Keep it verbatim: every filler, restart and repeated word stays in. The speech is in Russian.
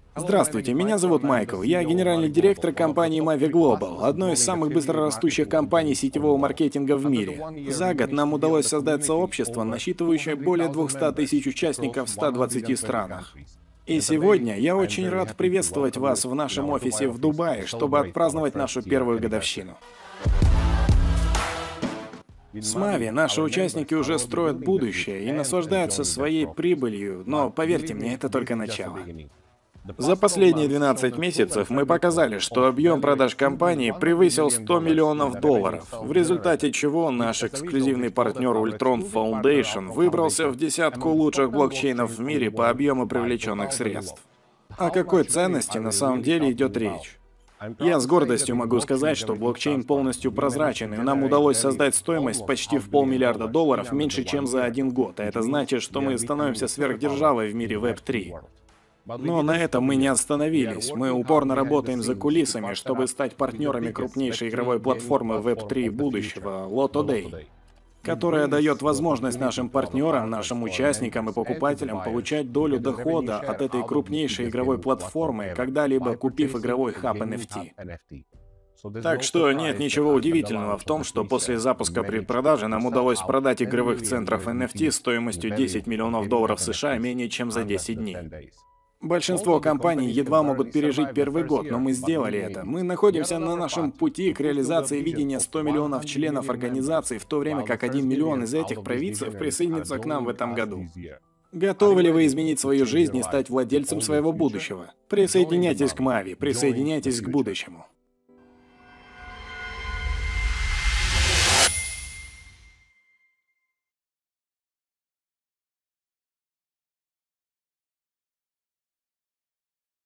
Здравствуйте, меня зовут Майкл. Я генеральный директор компании Mavi Global, одной из самых быстрорастущих компаний сетевого маркетинга в мире. За год нам удалось создать сообщество, насчитывающее более двухсот тысяч участников в ста двадцати странах. И сегодня я очень рад приветствовать вас в нашем офисе в Дубае, чтобы отпраздновать нашу первую годовщину. С Mavi наши участники уже строят будущее и наслаждаются своей прибылью, но поверьте мне, это только начало. За последние двенадцать месяцев мы показали, что объем продаж компании превысил сто миллионов долларов, в результате чего наш эксклюзивный партнер Ultron Foundation выбрался в десятку лучших блокчейнов в мире по объему привлеченных средств. О какой ценности на самом деле идет речь? Я с гордостью могу сказать, что блокчейн полностью прозрачен, и нам удалось создать стоимость почти в полмиллиарда долларов меньше, чем за один год, а это значит, что мы становимся сверхдержавой в мире веб три. Но на этом мы не остановились. Мы упорно работаем за кулисами, чтобы стать партнерами крупнейшей игровой платформы веб три будущего, Lottoday, которая дает возможность нашим партнерам, нашим участникам и покупателям получать долю дохода от этой крупнейшей игровой платформы, когда-либо купив игровой хаб эн эф ти. Так что нет ничего удивительного в том, что после запуска предпродажи нам удалось продать игровых центров эн эф ти стоимостью десять миллионов долларов США менее чем за десять дней. Большинство компаний едва могут пережить первый год, но мы сделали это. Мы находимся на нашем пути к реализации видения ста миллионов членов организации, в то время как один миллион из этих провидцев присоединится к нам в этом году. Готовы ли вы изменить свою жизнь и стать владельцем своего будущего? Присоединяйтесь к Mavi, присоединяйтесь к будущему.